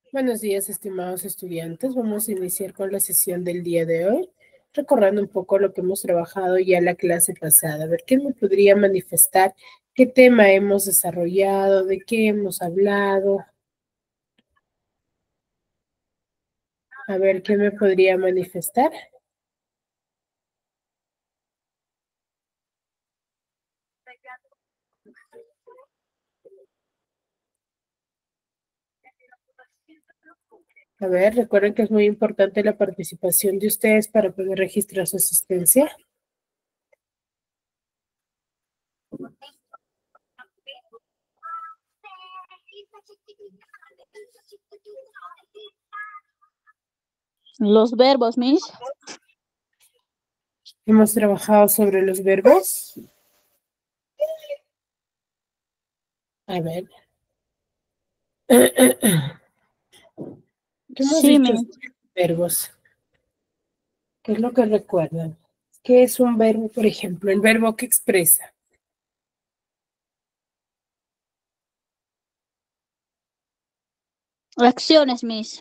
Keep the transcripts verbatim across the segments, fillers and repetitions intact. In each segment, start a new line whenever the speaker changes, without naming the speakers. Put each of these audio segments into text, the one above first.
Buenos días, estimados estudiantes. Vamos a iniciar con la sesión del día de hoy, recordando un poco lo que hemos trabajado ya en la clase pasada. A ver, ¿qué me podría manifestar? ¿Qué tema hemos desarrollado? ¿De qué hemos hablado? A ver, ¿qué me podría manifestar? A ver, recuerden que es muy importante la participación de ustedes para poder registrar su asistencia.
Los verbos, Miss.
Hemos trabajado sobre los verbos. A ver. ¿Qué hemos
Sí,
dicho
Miss.
sobre los verbos? ¿Qué es lo que recuerdan? ¿Qué es un verbo, por ejemplo? El verbo que expresa.
Acciones, Miss.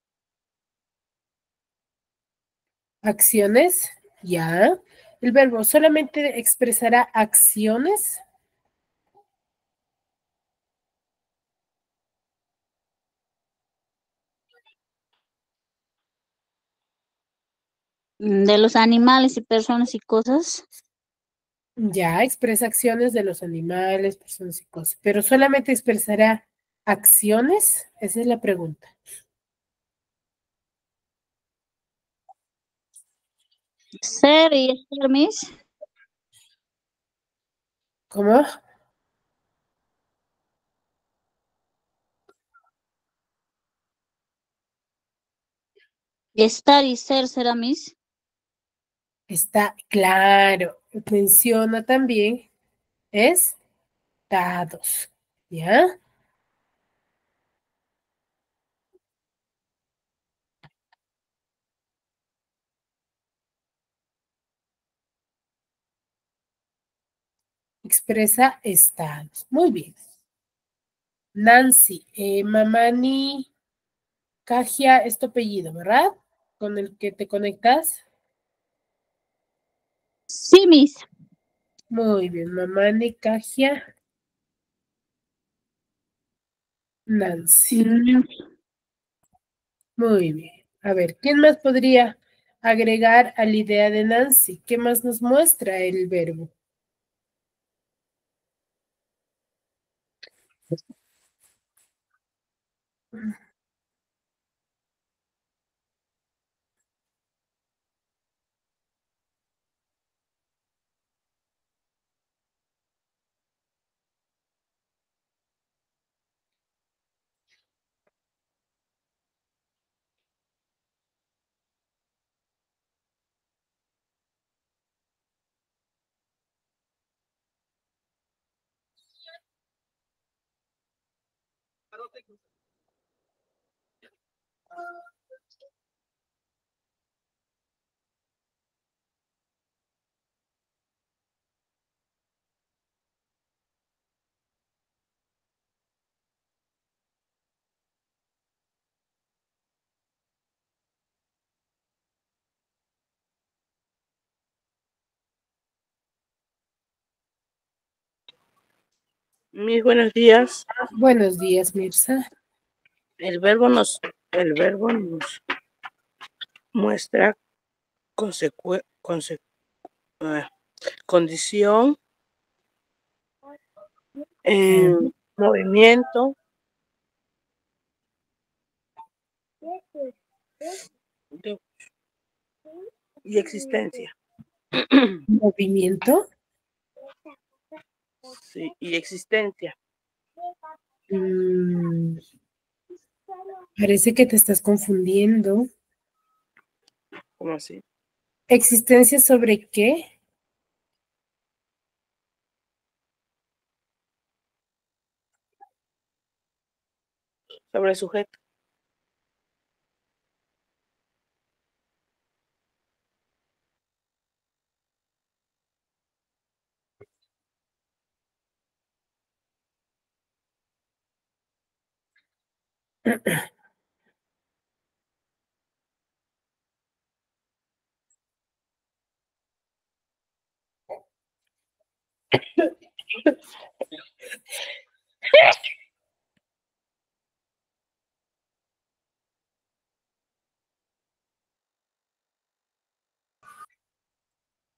Acciones, ya. El verbo solamente expresará acciones.
De los animales y personas y cosas.
Ya, expresa acciones de los animales, personas y cosas. Pero solamente expresará acciones. Esa es la pregunta.
Ser y estar, Miss.
¿Cómo?
Estar y ser será, Miss.
Está claro. Menciona también estados. ¿Ya? Expresa estados. Muy bien. Nancy, eh, Mamani Cagia es tu apellido, ¿verdad? Con el que te conectas.
Sí, Miss.
Muy bien, Mamani Cagia Nancy.
Mm,
Muy bien. A ver, ¿quién más podría agregar a la idea de Nancy? ¿Qué más nos muestra el verbo?
Mis buenos días.
Buenos días, Mirza.
El verbo nos, el verbo nos muestra consecu, conse, uh, condición, eh,
Claro.
movimiento de, y existencia.
Movimiento.
Sí, y existencia.
Mm, parece que te estás confundiendo.
¿Cómo así?
¿Existencia sobre qué?
Sobre el sujeto.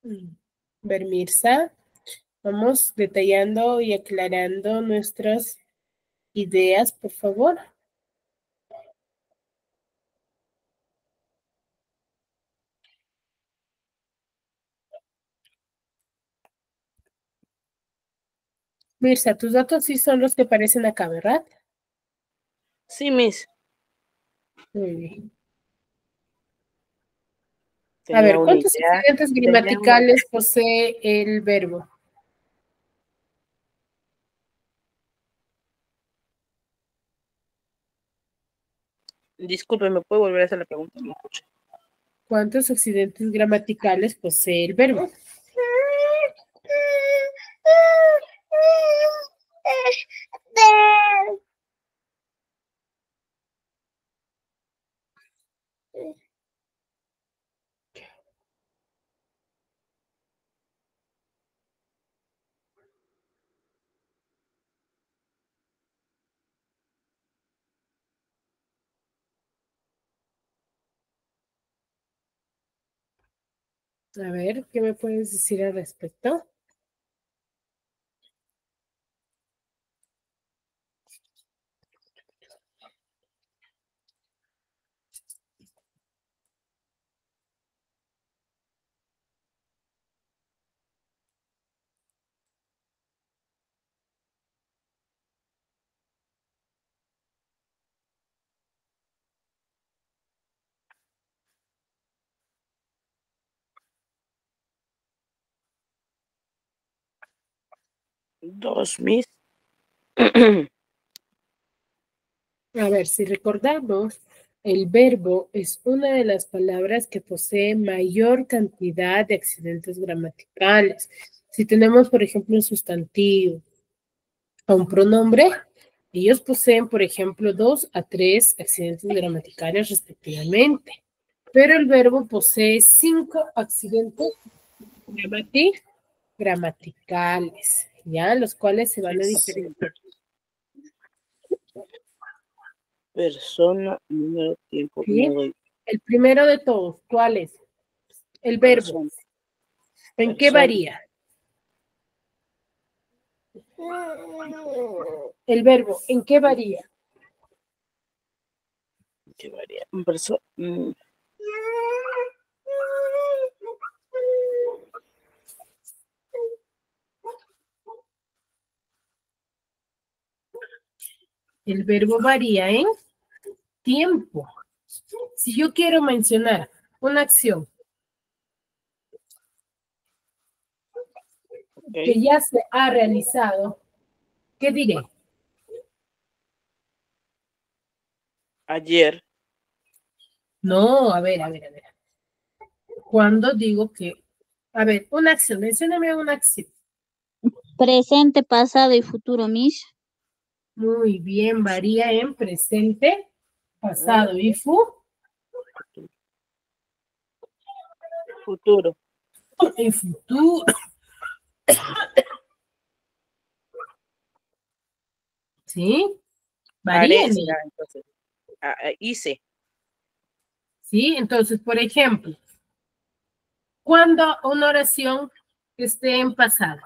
Ver, Mirza, vamos detallando y aclarando nuestras ideas, por favor. Mirza, tus datos sí son los que aparecen acá, ¿verdad?
Sí, Miss.
Muy bien. A
Tenía
ver,
una
¿cuántos
idea.
accidentes
Tenía una-
gramaticales posee el verbo?
Disculpe, ¿me puede volver a hacer la pregunta? No escuché.
¿Cuántos accidentes gramaticales posee el verbo? A ver, ¿qué me puedes decir al respecto?
Dos, Miss.
A ver, si recordamos, el verbo es una de las palabras que posee mayor cantidad de accidentes gramaticales. Si tenemos, por ejemplo, un sustantivo o un pronombre, ellos poseen, por ejemplo, dos a tres accidentes gramaticales respectivamente. Pero el verbo posee cinco accidentes gramati- gramaticales, ¿ya? Los cuales se van a diferenciar.
Persona, número, tiempo,
¿Sí?
modo y
El primero de todos, ¿cuál es? El verbo.
persona.
¿En qué
Persona.
varía? El verbo, ¿en qué varía?
¿Qué varía? Perso- mm,
El verbo varía en tiempo. Si yo quiero mencionar una acción que
ok.
ya se ha realizado, ¿qué diré?
Ayer,
No, a ver, a ver, a ver. Cuando digo que, a ver, una acción, mencióname una acción.
Presente, pasado y futuro, Miss.
Muy bien, varía en presente,
ah,
pasado y fu,
futuro.
en futuro. ¿Sí?
Haré
Varían.
será entonces. Ah, ah, hice.
¿Sí? Entonces, por ejemplo, cuando una oración esté en pasado.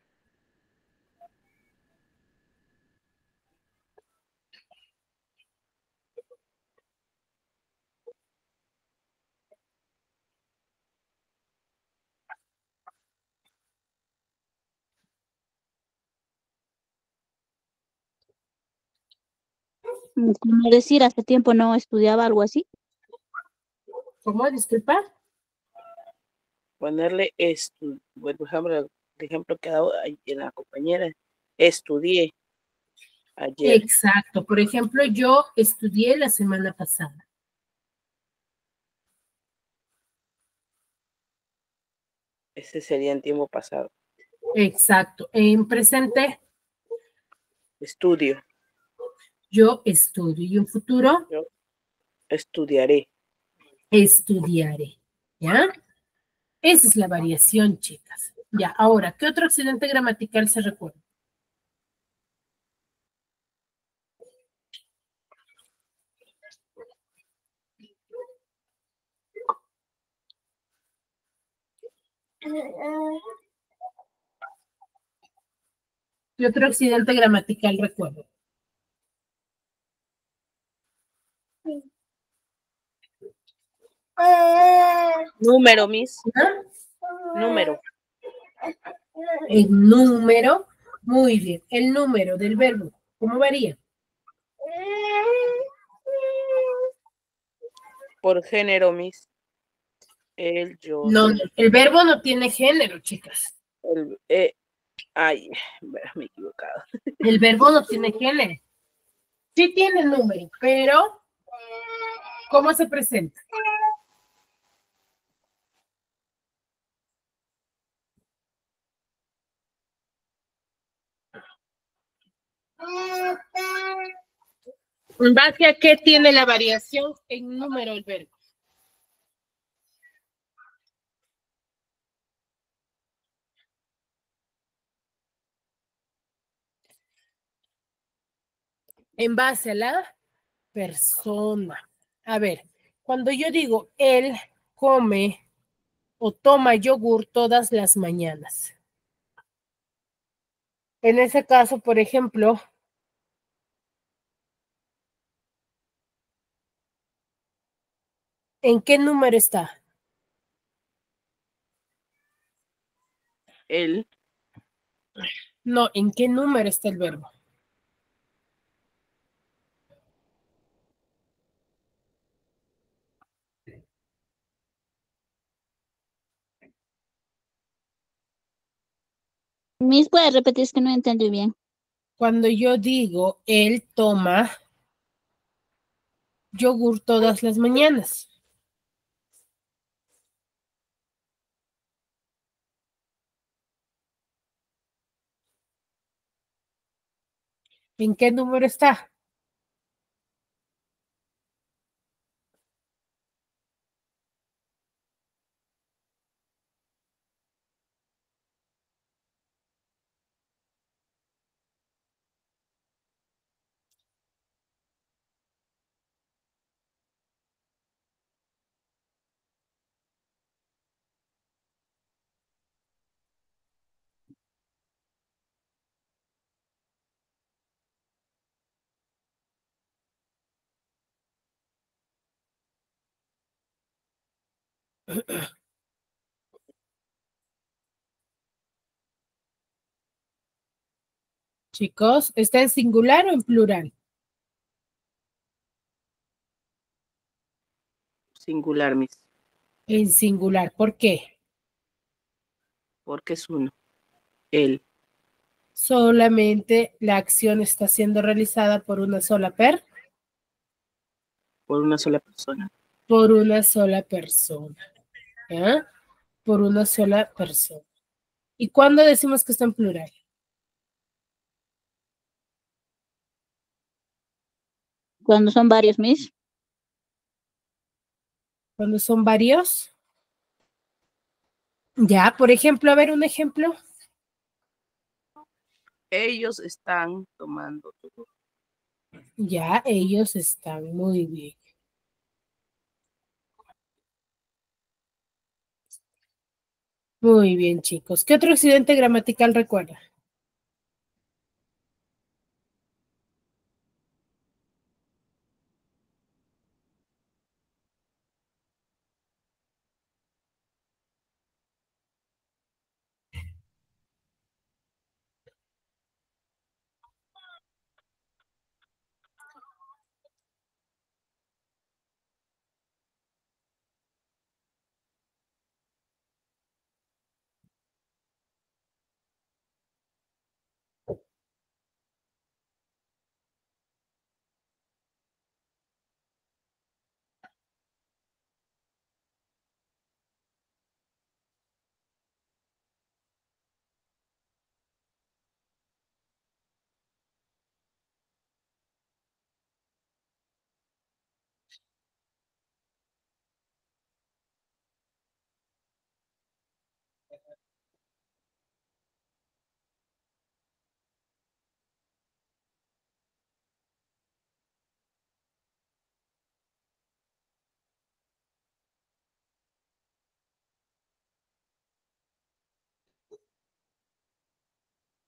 Mm, Como decir, hace tiempo no estudiaba algo así.
¿Cómo? Disculpa.
Ponerle esto. Bueno, por ejemplo, el ejemplo que ha dado ahí en la compañera. Estudié ayer.
Exacto. Por ejemplo, yo estudié la semana pasada.
Ese sería en tiempo pasado.
Exacto. En presente,
Estudio.
yo estudio. Y en futuro,
Yo estudiaré.
estudiaré. ¿Ya? Esa es la variación, chicas. Ya, ahora, ¿qué otro accidente gramatical se recuerda? ¿Qué otro accidente gramatical recuerdo?
Número, Miss.
¿Ah?
Número.
El número, muy bien. El número del verbo, ¿cómo varía?
Por género, Miss. El, yo,
No, no,
tú.
el verbo no tiene género, chicas.
El, eh, ay, me he equivocado.
El verbo no tiene género. Sí tiene número, pero ¿cómo se presenta? ¿En base a qué tiene la variación en número el verbo? En base a la persona. A ver, cuando yo digo él come o toma yogur todas las mañanas. En ese caso, por ejemplo, ¿en qué número está?
El,
No, ¿en qué número está el verbo?
Miss, ¿puede repetir? Es que no entendí bien.
Cuando yo digo él toma yogur todas las mañanas. ¿En qué número está? Chicos, ¿está en singular o en plural?
singular, Miss.
En singular. ¿Por qué?
Porque es uno. El,
Solamente la acción está siendo realizada por una sola per,
por una sola persona.
por una sola persona. ¿Ah? Por una sola persona. ¿Y cuándo decimos que está en plural?
Cuando son varios, Miss.
Cuando son varios. Ya, por ejemplo, a ver un ejemplo.
Ellos están tomando yogur.
Ya, ellos están muy bien. Muy bien, chicos. ¿Qué otro accidente gramatical recuerda?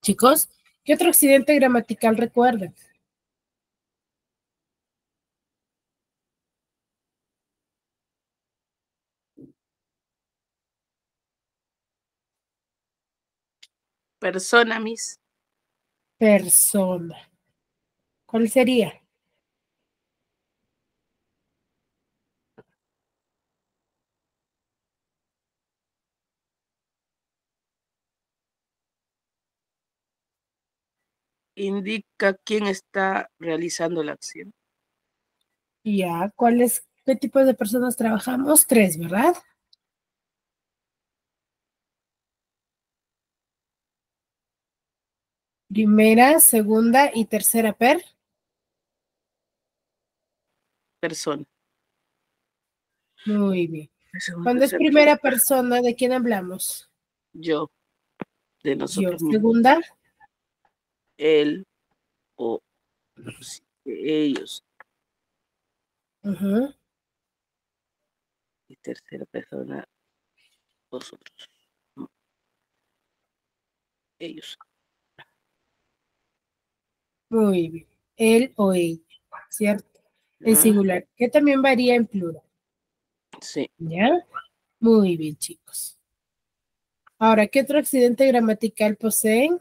Chicos, ¿qué otro accidente gramatical recuerdan?
Persona, Miss.
Persona. ¿Cuál sería?
Indica quién está realizando la acción.
Ya, ¿cuáles, qué tipo de personas trabajamos? Tres, ¿verdad? Primera, segunda y tercera per.
Persona.
Muy bien.
Segunda,
Cuando es
tercera
primera persona, ¿de quién hablamos?
Yo, de
Yo.
nosotros mismos.
Segunda,
Él o sí, ellos.
ujú,
Y tercera persona, vosotros. No, ellos.
muy bien. Él o ella, ¿cierto? En
Ah,
singular, que también varía en plural.
sí.
¿Ya? Muy bien, chicos. Ahora, ¿qué otro accidente gramatical poseen?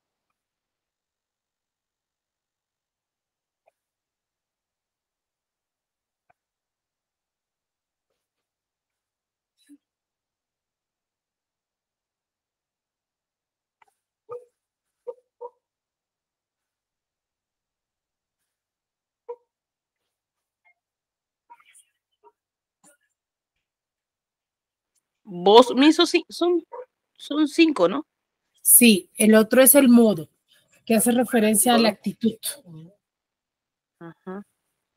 Vos mismos sí, son, son cinco, ¿no?
Sí, el otro es el modo, que hace referencia a la
Todo.
actitud.
Ajá.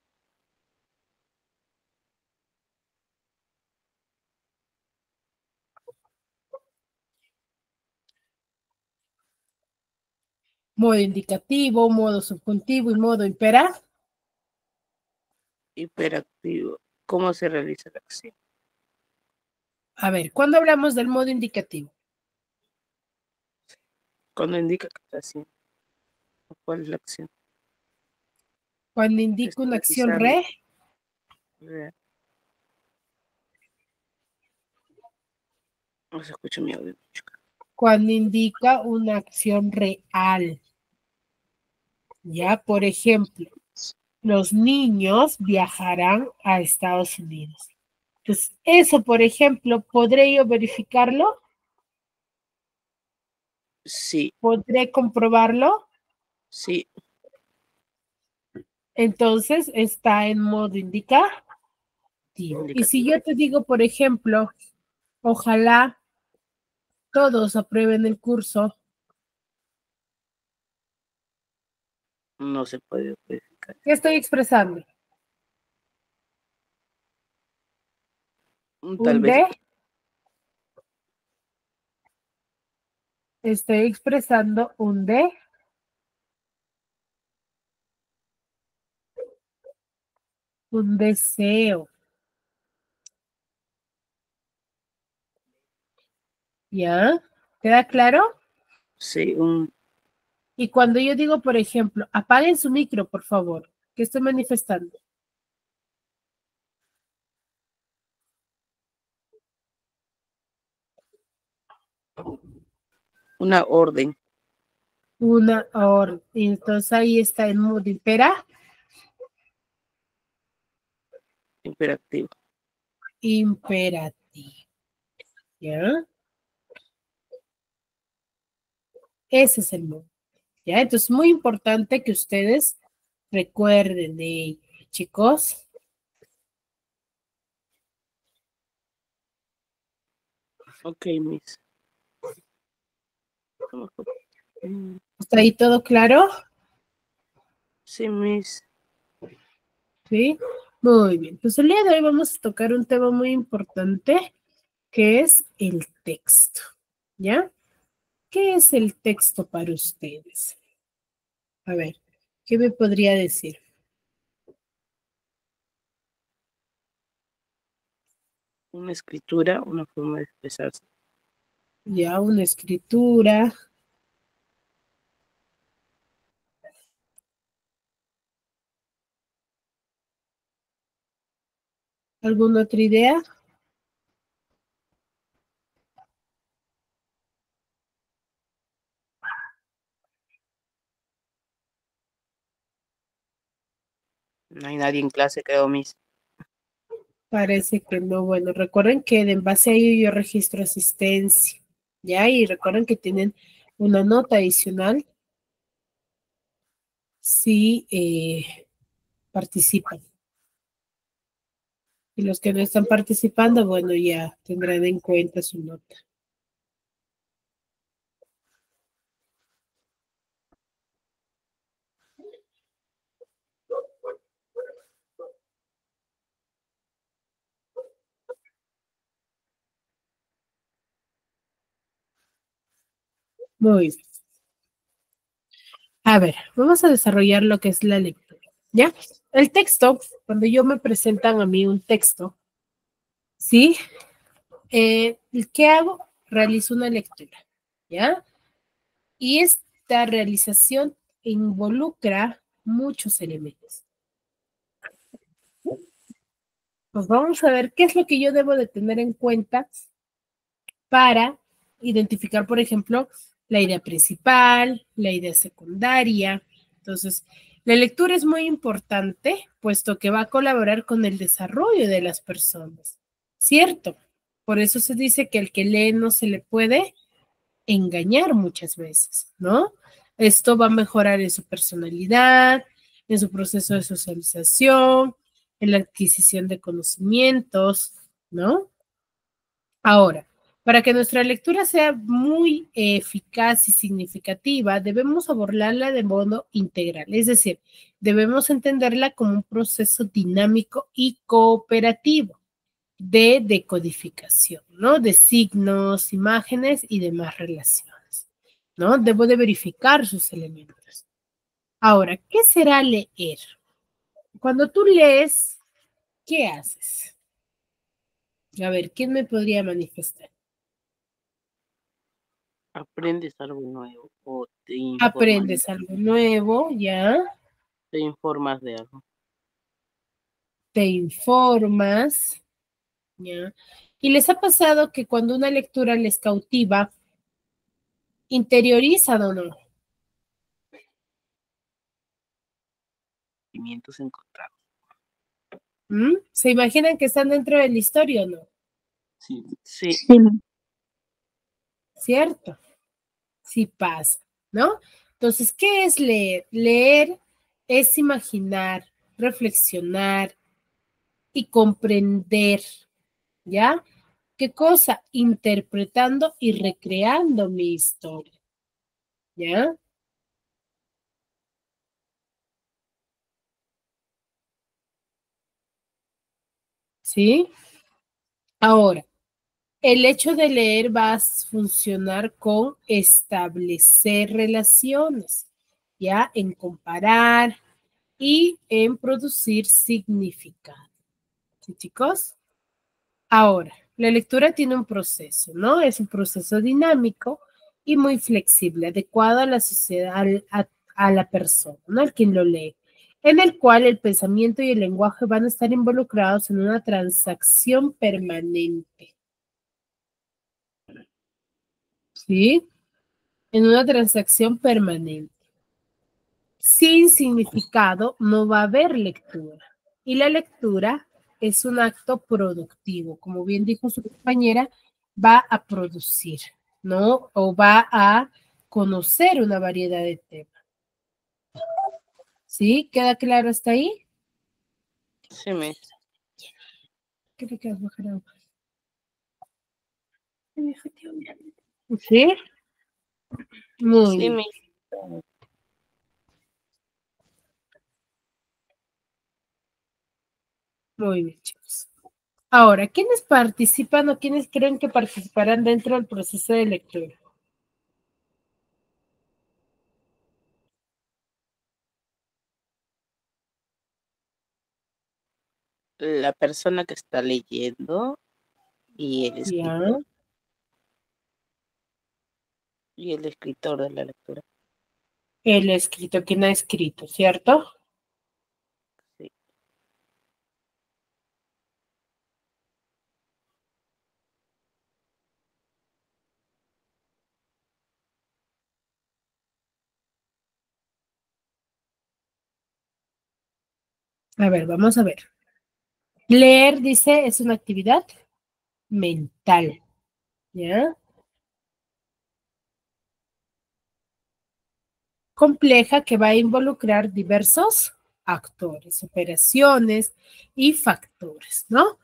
Modo indicativo, modo subjuntivo y modo imperativo.
Hiperactivo. ¿Cómo se realiza la acción?
A ver, ¿cuándo hablamos del modo indicativo?
Cuando indica que está haciendo. ¿Cuál es la acción?
Cuando indica
Está
una acción
realizando.
re,
Re- No se escucha mi audio.
cuando indica una acción real. Ya, por ejemplo, los niños viajarán a Estados Unidos. Entonces, eso, por ejemplo, ¿podré yo verificarlo?
Sí,
¿Podré comprobarlo?
sí,
Entonces, está en modo indicativo. Y si
indicativo.
yo te digo, por ejemplo, ojalá todos aprueben el curso,
No se puede verificar.
¿qué estoy expresando?
Mm, Tal
Un
vez
D, estoy expresando un D, un deseo. ¿Ya? ¿Queda claro?
sí, un,
Y cuando yo digo, por ejemplo, apaguen su micro, por favor, ¿qué estoy manifestando?
una orden
Una orden. Y entonces ahí está en modo impera,
imperativo.
imperativo. ¿Ya? Ese es el modo. ¿Ya? Entonces, muy importante que ustedes recuerden de ello, chicos.
Ok, Miss. Mm,
¿Está ahí todo claro?
Sí, Miss.
Sí. Muy bien. Pues el día de hoy vamos a tocar un tema muy importante que es el texto. ¿Ya? ¿Qué es el texto para ustedes? A ver, ¿qué me podría decir?
Una escritura, una forma de expresarse.
Ya, una escritura, ¿Alguna otra idea?
No hay nadie en clase, creo, Miss.
Parece que no. Bueno, recuerden que en base a ello yo registro asistencia, ¿ya? Y recuerden que tienen una nota adicional si eh, participan. Y los que no están participando, bueno, ya tendrán en cuenta su nota. Muy bien. A ver, vamos a desarrollar lo que es la lectura, ¿ya? El texto, cuando yo me presentan a mí un texto, ¿sí? Eh, ¿qué hago? Realizo una lectura, ¿ya? Y esta realización involucra muchos elementos. Pues vamos a ver qué es lo que yo debo de tener en cuenta para identificar, por ejemplo, la idea principal, la idea secundaria. Entonces, la lectura es muy importante, puesto que va a colaborar con el desarrollo de las personas, ¿cierto? Por eso se dice que el que lee no se le puede engañar muchas veces, ¿no? Esto va a mejorar en su personalidad, en su proceso de socialización, en la adquisición de conocimientos, ¿no? Ahora, para que nuestra lectura sea muy eficaz y significativa, debemos abordarla de modo integral, es decir, debemos entenderla como un proceso dinámico y cooperativo de decodificación, ¿no? De signos, imágenes y demás relaciones, ¿no? Debo de verificar sus elementos. Ahora, ¿qué será leer? Cuando tú lees, ¿qué haces? A ver, ¿quién me podría manifestar?
Aprendes algo nuevo o te informas,
Aprendes algo nuevo, ¿ya?
te informas de algo.
Te informas, ¿ya? ¿Y les ha pasado que cuando una lectura les cautiva, interiorizan o no?
Sentimientos encontrados.
¿Mm? ¿Se imaginan que están dentro de la historia o no?
Sí. Sí.
Sí.
¿Cierto? Sí pasa, ¿no? Entonces, ¿qué es leer? Leer es imaginar, reflexionar y comprender, ¿ya? ¿Qué cosa? Interpretando y recreando mi historia, ¿ya? ¿Sí? Ahora, el hecho de leer va a funcionar con establecer relaciones, ¿ya? En comparar y en producir significado. ¿Sí, chicos? Ahora, la lectura tiene un proceso, ¿no? Es un proceso dinámico y muy flexible, adecuado a la sociedad, al- a, a la persona, ¿no? Al quien lo lee, en el cual el pensamiento y el lenguaje van a estar involucrados en una transacción permanente, ¿sí? En una transacción permanente. Sin significado no va a haber lectura. Y la lectura es un acto productivo. Como bien dijo su compañera, va a producir, ¿no? O va a conocer una variedad de temas. ¿Sí? ¿Queda claro hasta ahí?
Sí, Miss.
¿Qué te quedas bajar agua? ¿Sí? Muy
Sí,
bien.
Miss.
Muy bien, chicos. Ahora, ¿quiénes participan o quiénes creen que participarán dentro del proceso de lectura?
La persona que está leyendo y el
Ya.
escritor. Y el escritor de la lectura.
El escrito, ¿quién ha escrito, cierto?
Sí.
A ver, vamos a ver. Leer, dice, es una actividad mental, ¿ya? Compleja que va a involucrar diversos actores, operaciones y factores, ¿no?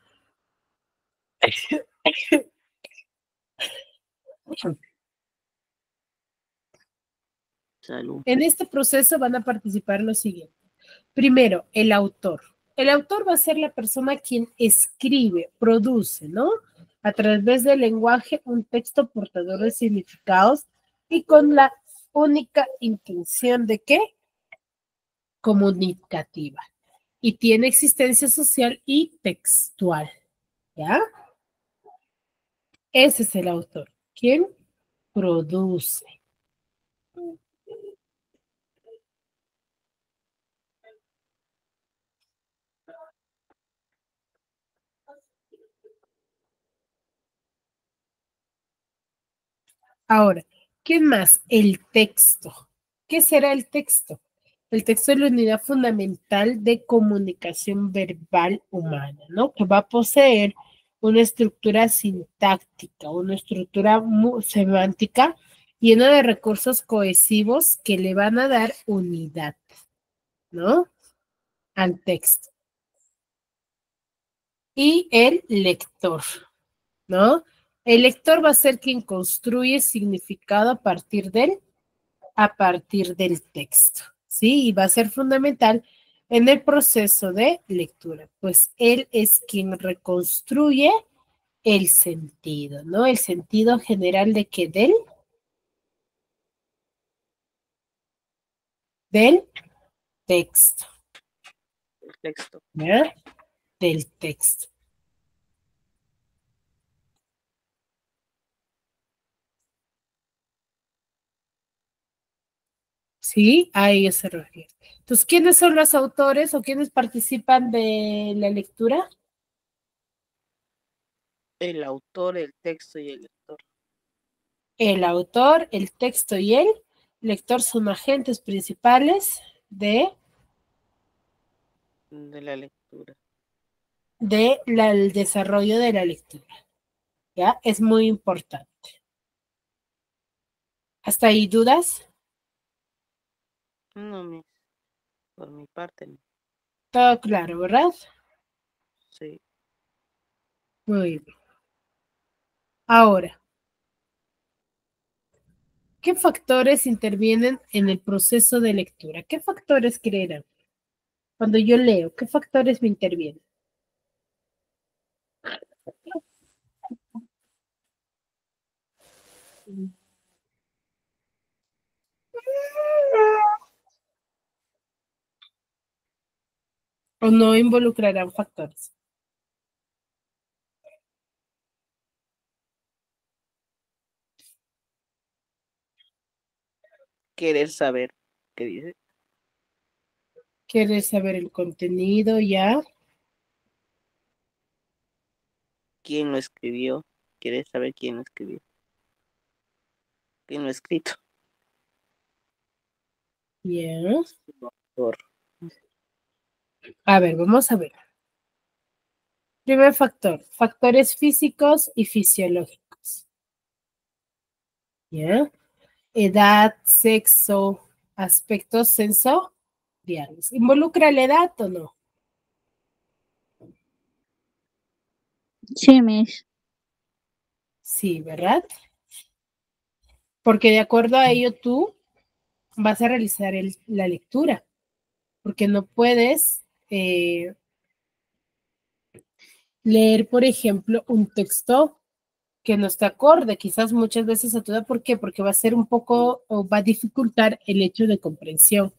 Salud.
En este proceso van a participar los siguientes. Primero, el autor. El autor va a ser la persona quien escribe, produce, ¿no? A través del lenguaje, un texto portador de significados y con la única intención de que comunicativa. Y tiene existencia social y textual, ¿ya? Ese es el autor, quien produce. Ahora, ¿quién más? El texto. ¿Qué será el texto? El texto es la unidad fundamental de comunicación verbal humana, ¿no? Que va a poseer una estructura sintáctica, una estructura semántica llena de recursos cohesivos que le van a dar unidad, ¿no? Al texto. Y el lector, ¿no? El lector va a ser quien construye significado a partir del, a partir del texto, ¿sí? Y va a ser fundamental en el proceso de lectura, pues él es quien reconstruye el sentido, ¿no? El sentido general de que del, del texto,
El texto.
¿ya? Del texto. Sí, a ello se refiere. Entonces, ¿quiénes son los autores o quiénes participan de la lectura?
El autor, el texto y el lector.
El autor, el texto y el lector son agentes principales de,
De la lectura.
de la, el desarrollo de la lectura. ¿Ya? Es muy importante. ¿Hasta ahí dudas?
No, mis, por mi parte, no.
Todo claro, ¿verdad?
Sí.
Muy bien. Ahora, ¿qué factores intervienen en el proceso de lectura? ¿Qué factores creerán? Cuando yo leo, ¿qué factores me intervienen? ¿O no involucrarán factores?
Querer saber qué dice.
¿Quieres saber el contenido ya?
¿Quién lo escribió? ¿Quieres saber quién lo escribió? ¿Quién lo ha escrito?
Ya.
Autor.
A ver, vamos a ver. Primer factor, factores físicos y fisiológicos. ¿Ya? Edad, sexo, aspectos sensoriales. ¿Involucra la edad o no?
Sí, Miss.
Sí, ¿verdad? Porque de acuerdo a ello tú vas a realizar el, la lectura, porque no puedes eh, leer, por ejemplo, un texto que no está acorde, quizás muchas veces a tu edad. ¿Por qué? Porque va a ser un poco, o va a dificultar el hecho de comprensión.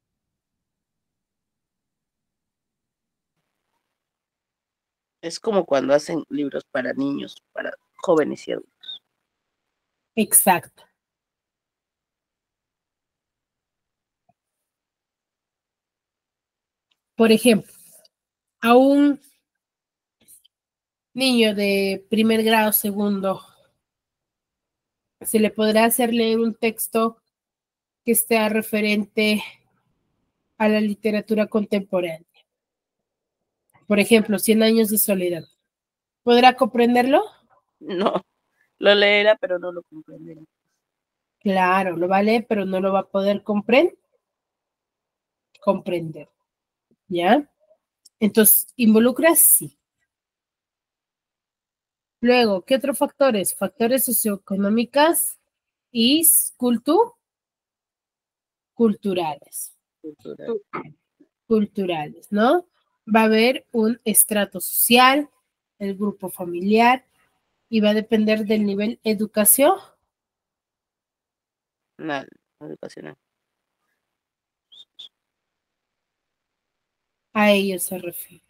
Es como cuando hacen libros para niños, para jóvenes y adultos.
Exacto. Por ejemplo, a un niño de primer grado, segundo, se le podrá hacer leer un texto que esté referente a la literatura contemporánea. Por ejemplo, Cien años de soledad. ¿Podrá comprenderlo?
No, lo leerá, pero no lo comprenderá.
Claro, lo va a leer, pero no lo va a poder comprender. Comprender. ¿Ya? Entonces, ¿involucra? Sí. Luego, ¿qué otros factores? Factores socioeconómicos y cultu culturales.
Cultural.
Culturales, ¿no? Va a haber un estrato social, el grupo familiar, y va a depender del nivel educación
Nada, educacional.
a ello se refiere.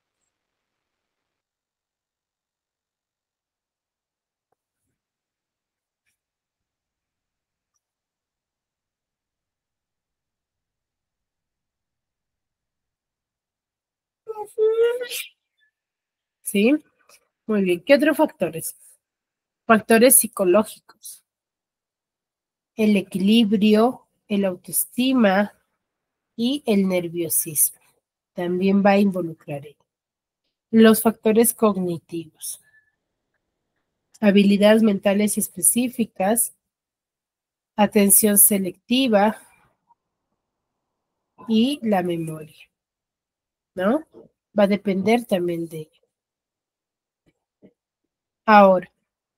¿Sí? Muy bien. ¿Qué otros factores? Factores psicológicos. El equilibrio, el autoestima y el nerviosismo. También va a involucrar ello. Los factores cognitivos. Habilidades mentales específicas, atención selectiva y la memoria, ¿no? Va a depender también de ello. Ahora,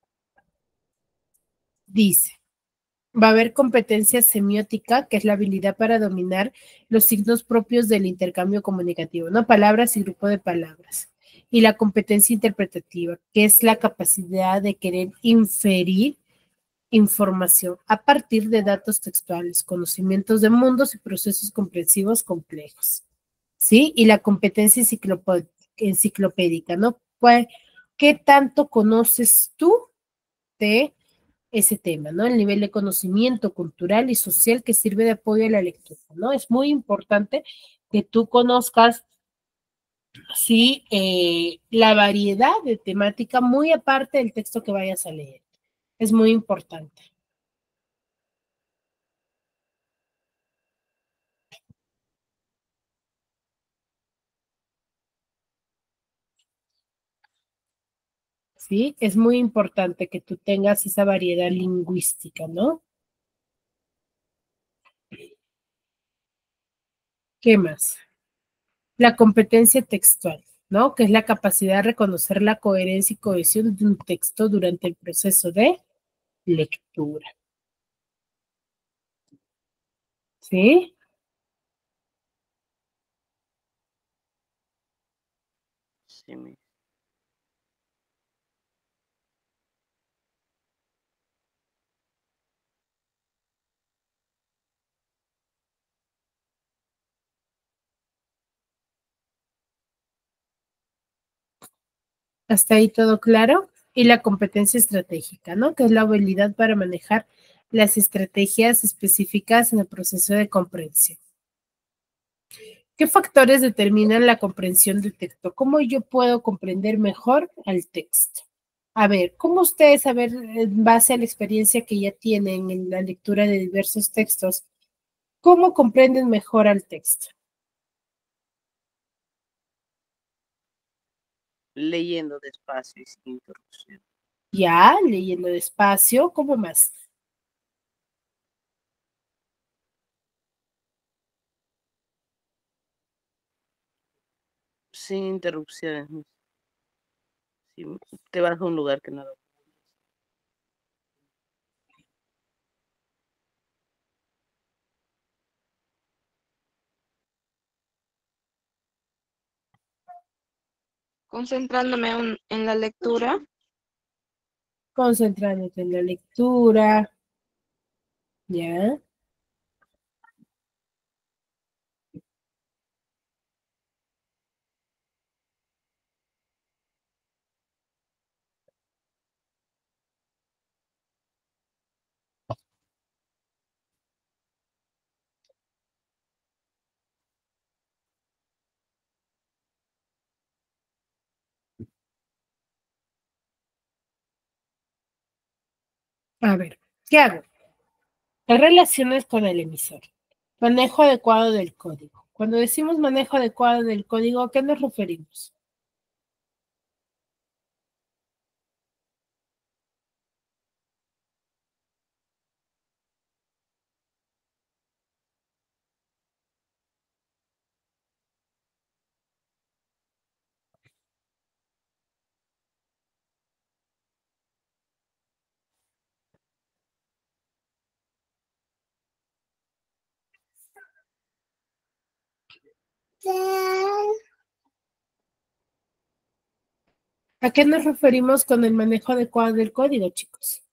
dice, va a haber competencia semiótica, que es la habilidad para dominar los signos propios del intercambio comunicativo, ¿no? Palabras y grupo de palabras. Y la competencia interpretativa, que es la capacidad de querer inferir información a partir de datos textuales, conocimientos de mundos y procesos comprensivos complejos. ¿Sí? Y la competencia enciclopédica, ¿no? Pues, ¿qué tanto conoces tú de ese tema, ¿no? El nivel de conocimiento cultural y social que sirve de apoyo a la lectura, ¿no? Es muy importante que tú conozcas, sí, eh, la variedad de temática muy aparte del texto que vayas a leer. Es muy importante. ¿Sí? Es muy importante que tú tengas esa variedad lingüística, ¿no? ¿Qué más? La competencia textual, ¿no? Que es la capacidad de reconocer la coherencia y cohesión de un texto durante el proceso de lectura. ¿Sí?
Sí, mi-
Hasta ahí todo claro. Y la competencia estratégica, ¿no? Que es la habilidad para manejar las estrategias específicas en el proceso de comprensión. ¿Qué factores determinan la comprensión del texto? ¿Cómo yo puedo comprender mejor al texto? A ver, ¿cómo ustedes, a ver, en base a la experiencia que ya tienen en la lectura de diversos textos, cómo comprenden mejor al texto?
Leyendo despacio y sin interrupción.
Ya, leyendo despacio, ¿cómo más?
Sin interrupciones. Miss. Si te vas a un lugar que no lo...
Concentrándome un- en la lectura.
Concentrándote en la lectura, ¿ya? A ver, ¿qué hago? Relaciones con el emisor. Manejo adecuado del código. cuando decimos manejo adecuado del código, ¿a qué nos referimos? ¿A qué nos referimos con el manejo adecuado del código, chicos?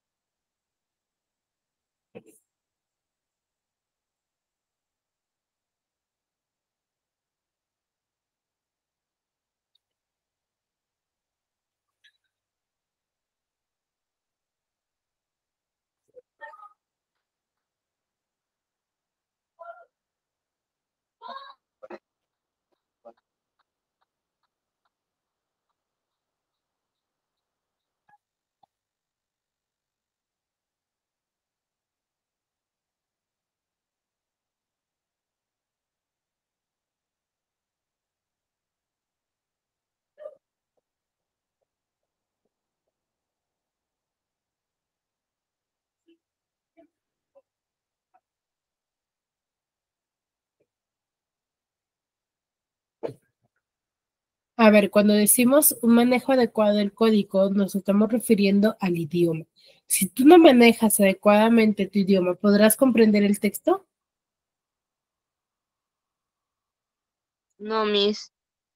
A ver, cuando decimos un manejo adecuado del código, nos estamos refiriendo al idioma. Si tú no manejas adecuadamente tu idioma, ¿podrás comprender el texto?
No, Miss.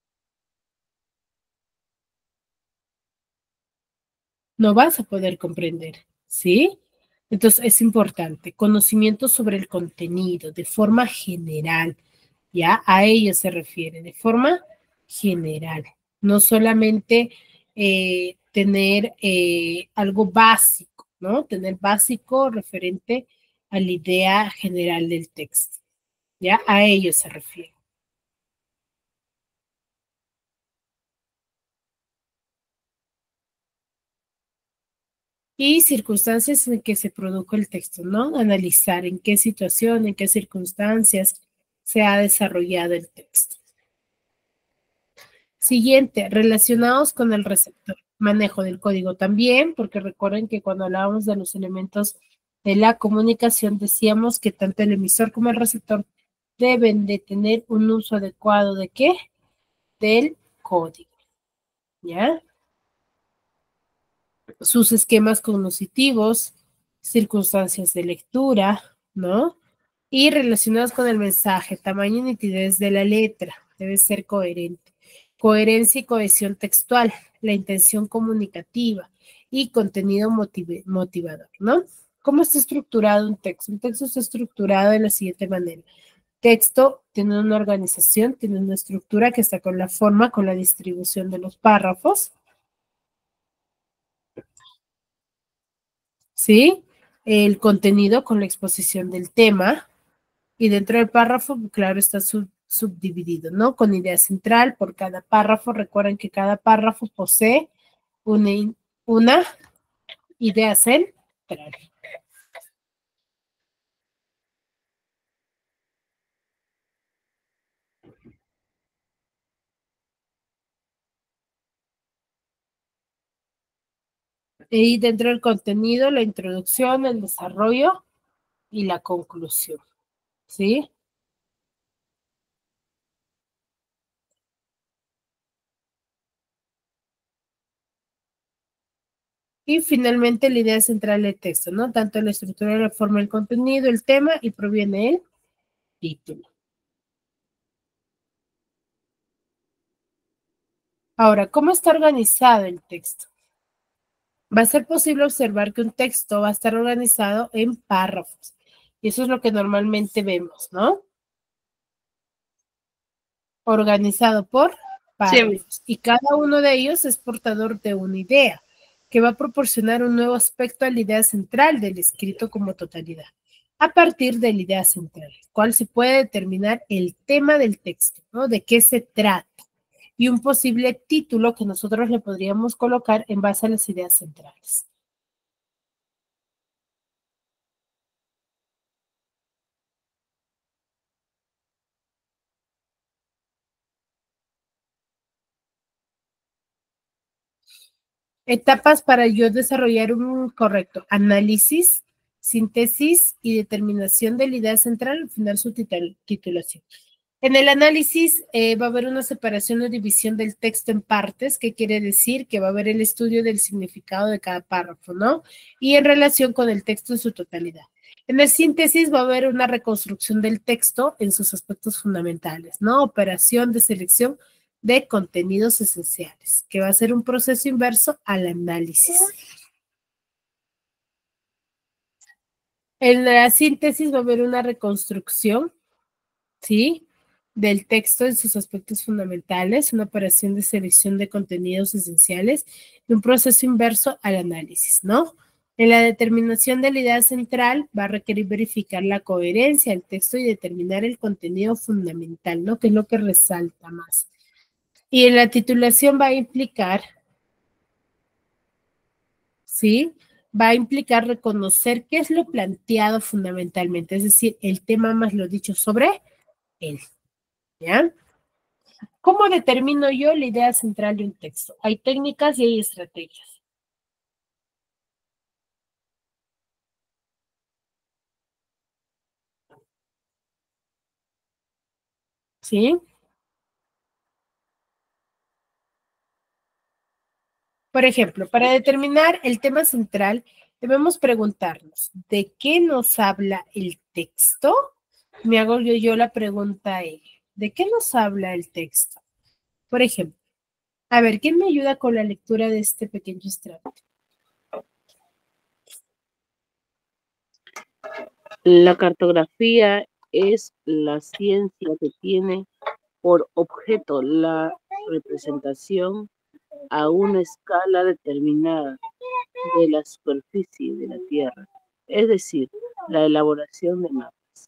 No vas a poder comprender, ¿sí? Entonces es importante, conocimiento sobre el contenido de forma general, ¿ya? A ello se refiere, de forma general, no solamente eh, tener eh, algo básico, ¿no? Tener básico referente a la idea general del texto, ¿ya? A ello se refiere. Y circunstancias en que se produjo el texto, ¿no? Analizar en qué situación, en qué circunstancias se ha desarrollado el texto. Siguiente, relacionados con el receptor. Manejo del código también, porque recuerden que cuando hablábamos de los elementos de la comunicación decíamos que tanto el emisor como el receptor deben de tener un uso adecuado de qué? Del código, ¿ya? Sus esquemas cognitivos, circunstancias de lectura, ¿no? Y relacionados con el mensaje, tamaño y nitidez de la letra, debe ser coherente. Coherencia y cohesión textual, la intención comunicativa y contenido motive, motivador, ¿no? ¿Cómo está estructurado un texto? Un texto está estructurado de la siguiente manera. Texto tiene una organización, tiene una estructura que está con la forma, con la distribución de los párrafos, ¿sí? El contenido con la exposición del tema y dentro del párrafo, claro, está sub, subdividido, ¿no? Con idea central por cada párrafo. Recuerden que cada párrafo posee una, una idea central. Y dentro del contenido, la introducción, el desarrollo y la conclusión, ¿sí? Y finalmente la idea central del texto, ¿no? Tanto la estructura, la forma, el contenido, el tema y proviene el título. Ahora, ¿cómo está organizado el texto? Va a ser posible observar que un texto va a estar organizado en párrafos. Y eso es lo que normalmente vemos, ¿no? Organizado por párrafos.
Sí.
Y cada uno de ellos es portador de una idea que va a proporcionar un nuevo aspecto a la idea central del escrito como totalidad. A partir de la idea central, cual se puede determinar el tema del texto, ¿no? De qué se trata. Y un posible título que nosotros le podríamos colocar en base a las ideas centrales. Etapas para yo desarrollar un correcto análisis, síntesis y determinación de la idea central al final su titul- titulación. En el análisis eh, va a haber una separación o división del texto en partes, que quiere decir que va a haber el estudio del significado de cada párrafo, ¿no? Y en relación con el texto en su totalidad. En el síntesis va a haber una reconstrucción del texto en sus aspectos fundamentales, ¿no? Operación de selección de contenidos esenciales, que va a ser un proceso inverso al análisis. En la síntesis va a haber una reconstrucción, ¿sí? Del texto en sus aspectos fundamentales, una operación de selección de contenidos esenciales y un proceso inverso al análisis, ¿no? En la determinación de la idea central va a requerir verificar la coherencia del texto y determinar el contenido fundamental, ¿no? Que es lo que resalta más. Y en la titulación va a implicar, ¿sí? Va a implicar reconocer qué es lo planteado fundamentalmente, es decir, el tema más lo dicho sobre él, ¿ya? ¿Cómo determino yo la idea central de un texto? Hay técnicas y hay estrategias. ¿Sí? Por ejemplo, para determinar el tema central, debemos preguntarnos, ¿de qué nos habla el texto? Me hago yo, yo la pregunta a él, ¿de qué nos habla el texto? Por ejemplo, a ver, ¿quién me ayuda con la lectura de este pequeño extracto?
La cartografía es la ciencia que tiene por objeto la representación a una escala determinada de la superficie de la Tierra, es decir, la elaboración de mapas.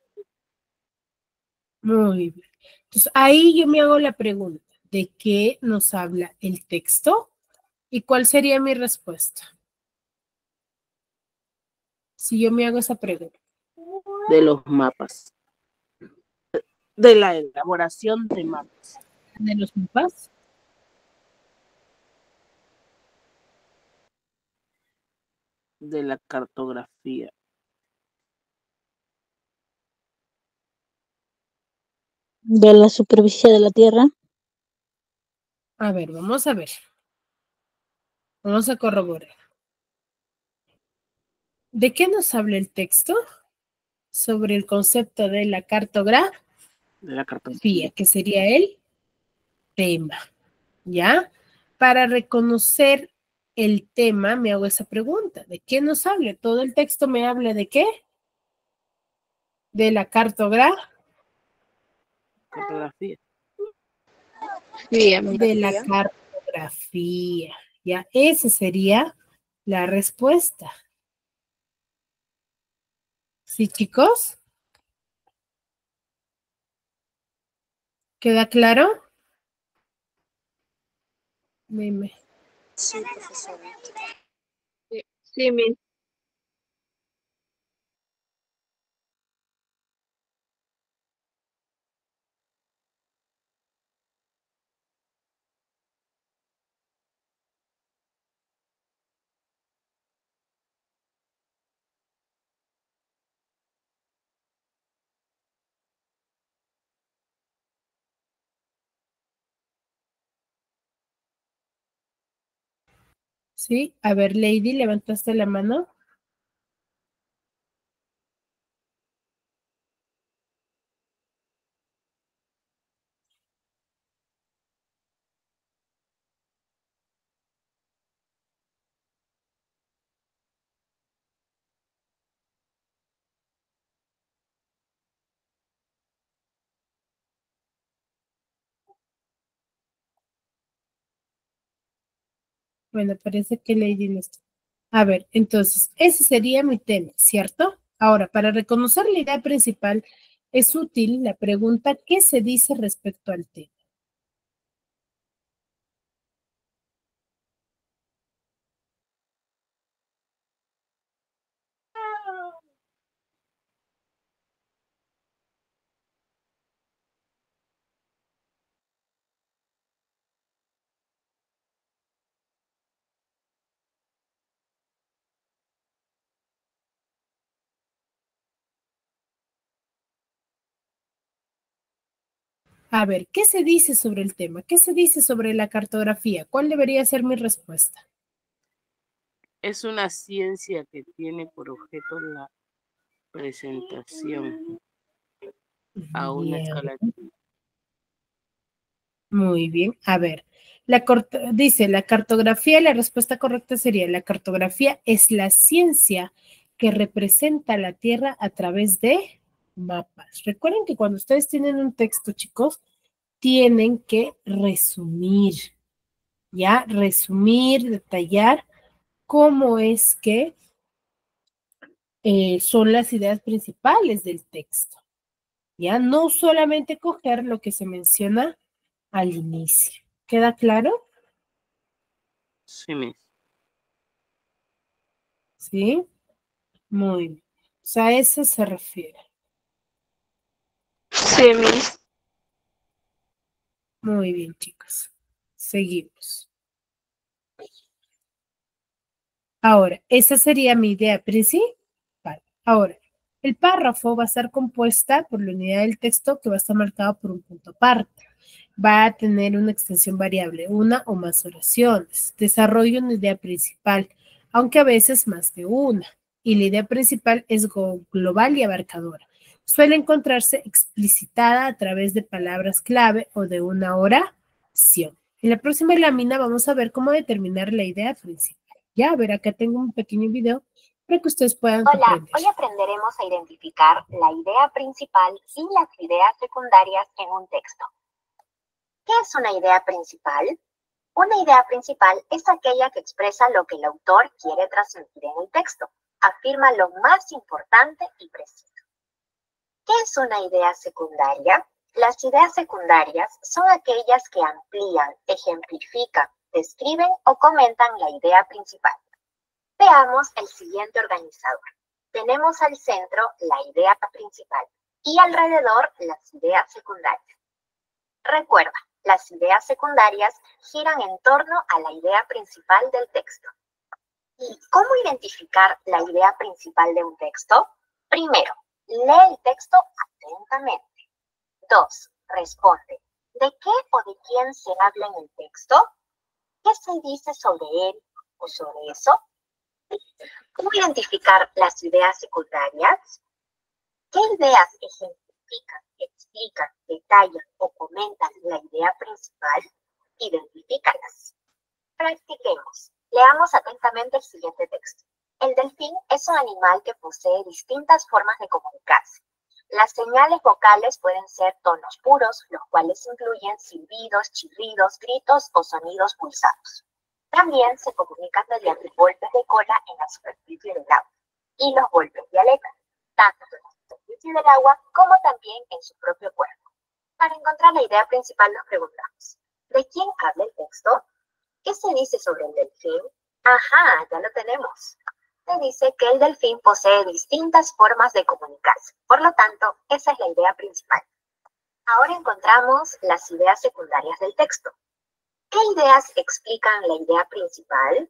Muy bien. Entonces, ahí yo me hago la pregunta, ¿de qué nos habla el texto? ¿Y cuál sería mi respuesta? Si yo me hago esa pregunta.
De los mapas, de la elaboración de mapas.
¿De los mapas?
De la cartografía.
De la superficie de la Tierra.
A ver, vamos a ver. Vamos a corroborar. ¿De qué nos habla el texto? Sobre el concepto de la cartografía,
De la cartografía.
que sería el tema, ¿ya? Para reconocer el tema, me hago esa pregunta. ¿De qué nos habla? Todo el texto me habla de qué? De la cartografía.
Cartografía.
Sí, amiga.
De la cartografía. Ya, esa sería la respuesta. ¿Sí, chicos? ¿Queda claro? Dime.
Sí, sí, Miss.
Sí, a ver, Lady, levantaste la mano. Bueno, parece que Lady no está. A ver, entonces, ese sería mi tema, ¿cierto? Ahora, para reconocer la idea principal, es útil la pregunta ¿qué se dice respecto al tema? A ver, ¿qué se dice sobre el tema? ¿Qué se dice sobre la cartografía? ¿Cuál debería ser mi respuesta?
Es una ciencia que tiene por objeto la presentación a una
Bien,
escala.
muy bien. A ver, la dice la cartografía, la respuesta correcta sería la cartografía es la ciencia que representa la Tierra a través de mapas. Recuerden que cuando ustedes tienen un texto, chicos, tienen que resumir, ¿ya? Resumir, detallar cómo es que eh, son las ideas principales del texto, ¿ya? No solamente coger lo que se menciona al inicio. ¿Queda claro?
Sí, Miss.
Sí, muy bien. O sea, a eso se refiere.
Sí, Miss.
Muy bien, chicos. Seguimos. Ahora, esa sería mi idea principal. Ahora, el párrafo va a estar compuesta por la unidad del texto que va a estar marcado por un punto aparte. Va a tener una extensión variable, una o más oraciones. Desarrolla una idea principal, aunque a veces más de una. Y la idea principal es global y abarcadora. Suele encontrarse explicitada a través de palabras clave o de una oración. En la próxima lámina vamos a ver cómo determinar la idea principal. Ya, a ver, acá tengo un pequeño video para que ustedes puedan
Hola,
comprender.
hoy aprenderemos a identificar la idea principal y las ideas secundarias en un texto. ¿Qué es una idea principal? Una idea principal es aquella que expresa lo que el autor quiere transmitir en el texto. Afirma lo más importante y preciso. ¿Qué es una idea secundaria? Las ideas secundarias son aquellas que amplían, ejemplifican, describen o comentan la idea principal. Veamos el siguiente organizador. Tenemos al centro la idea principal y alrededor las ideas secundarias. Recuerda, las ideas secundarias giran en torno a la idea principal del texto. ¿Y cómo identificar la idea principal de un texto? Primero, lee el texto atentamente. Dos, responde. ¿De qué o de quién se habla en el texto? ¿Qué se dice sobre él o sobre eso? ¿Cómo identificar las ideas secundarias? ¿Qué ideas ejemplifican, explican, detallan o comentan la idea principal? Identifícalas. Practiquemos. Leamos atentamente el siguiente texto. El delfín es un animal que posee distintas formas de comunicarse. Las señales vocales pueden ser tonos puros, los cuales incluyen silbidos, chirridos, gritos o sonidos pulsados. También se comunican mediante golpes de cola en la superficie del agua y los golpes de aleta, tanto en la superficie del agua como también en su propio cuerpo. Para encontrar la idea principal nos preguntamos, ¿de quién habla el texto? ¿Qué se dice sobre el delfín? Ajá, ya lo tenemos. Se dice que el delfín posee distintas formas de comunicarse. Por lo tanto, esa es la idea principal. Ahora encontramos las ideas secundarias del texto. ¿Qué ideas explican la idea principal?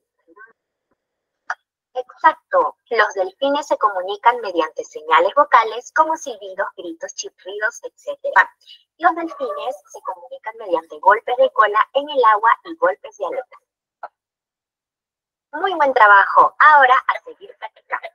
Exacto, los delfines se comunican mediante señales vocales como silbidos, gritos, chirridos, etcétera. Los delfines se comunican mediante golpes de cola en el agua y golpes de aleta. Muy buen trabajo. Ahora a seguir practicando.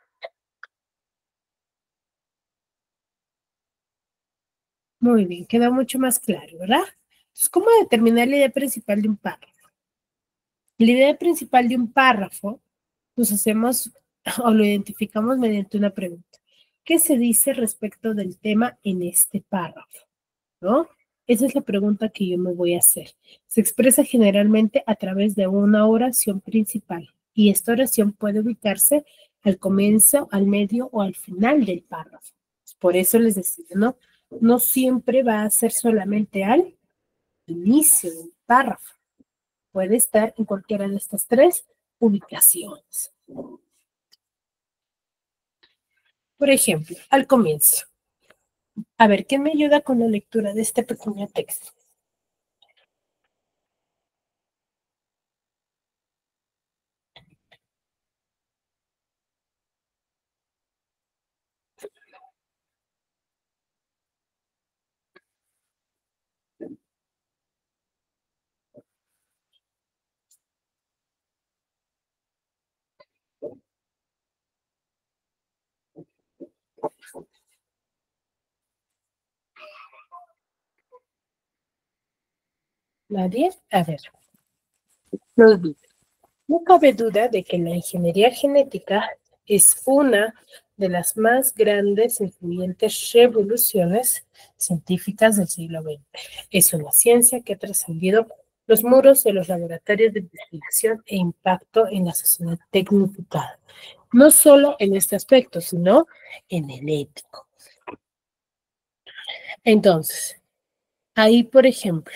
Muy bien, quedó mucho más claro, ¿verdad? Entonces, ¿cómo determinar la idea principal de un párrafo? La idea principal de un párrafo, pues hacemos o lo identificamos mediante una pregunta. ¿Qué se dice respecto del tema en este párrafo? ¿No? Esa es la pregunta que yo me voy a hacer. Se expresa generalmente a través de una oración principal y esta oración puede ubicarse al comienzo, al medio o al final del párrafo. Por eso les decía, ¿no? No siempre va a ser solamente al inicio del párrafo. Puede estar en cualquiera de estas tres ubicaciones. Por ejemplo, al comienzo. A ver, ¿quién me ayuda con la lectura de este pequeño texto? ¿Nadie? A ver.
No dudes.
No cabe duda de que la ingeniería genética es una de las más grandes e influyentes revoluciones científicas del siglo veinte. Es una ciencia que ha trascendido los muros de los laboratorios de investigación e impacto en la sociedad tecnificada, no solo en este aspecto, sino en el ético. Entonces, ahí, por ejemplo,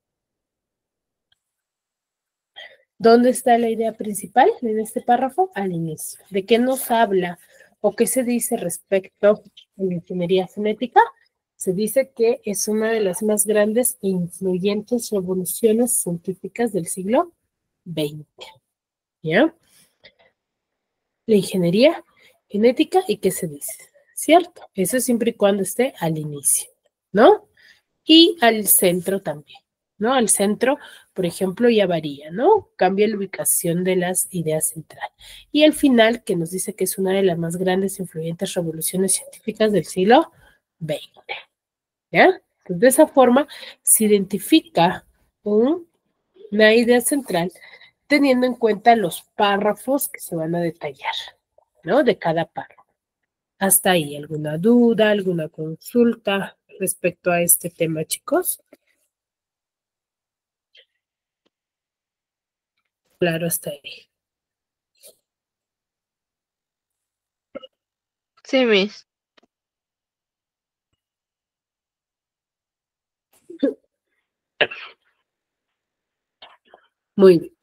¿dónde está la idea principal en este párrafo? Al inicio. ¿De qué nos habla o qué se dice respecto a la ingeniería genética? Se dice que es una de las más grandes e influyentes revoluciones científicas del siglo veinte. ¿Ya? La ingeniería genética, ¿y qué se dice? ¿Cierto? Eso siempre y cuando esté al inicio, ¿no? Y al centro también, ¿no? Al centro, por ejemplo, ya varía, ¿no? Cambia la ubicación de las ideas centrales. Y al final, que nos dice que es una de las más grandes e influyentes revoluciones científicas del siglo veinte, ¿ya? Entonces, de esa forma se identifica un, una idea central teniendo en cuenta los párrafos que se van a detallar, ¿no? De cada párrafo. Hasta ahí, ¿alguna duda, alguna consulta respecto a este tema, chicos? Claro, hasta ahí.
Sí, Miss.
Muy bien.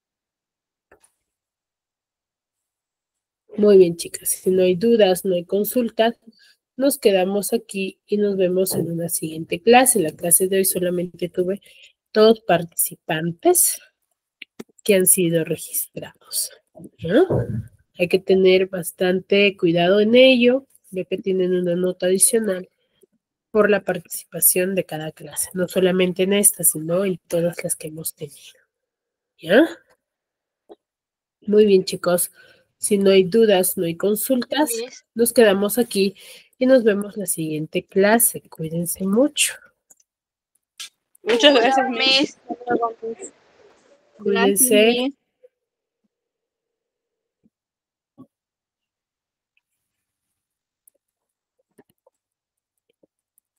Muy bien, chicas. Si no hay dudas, no hay consultas, nos quedamos aquí y nos vemos en una siguiente clase. La clase de hoy solamente tuve dos participantes que han sido registrados, ¿no? Hay que tener bastante cuidado en ello, ya que tienen una nota adicional por la participación de cada clase, no solamente en esta, sino en todas las que hemos tenido, ¿ya? Muy bien, chicos. Si no hay dudas, no hay consultas,
Miss.
nos quedamos aquí y nos vemos la siguiente clase. Cuídense mucho.
Muchas gracias, Miss.
Gracias,
Cuídense.
Miss.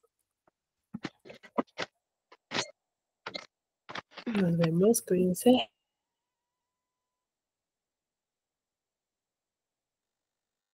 Nos vemos, cuídense.